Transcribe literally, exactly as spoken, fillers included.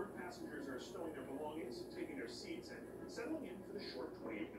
More passengers are stowing their belongings, taking their seats, and settling in for the short twenty-eight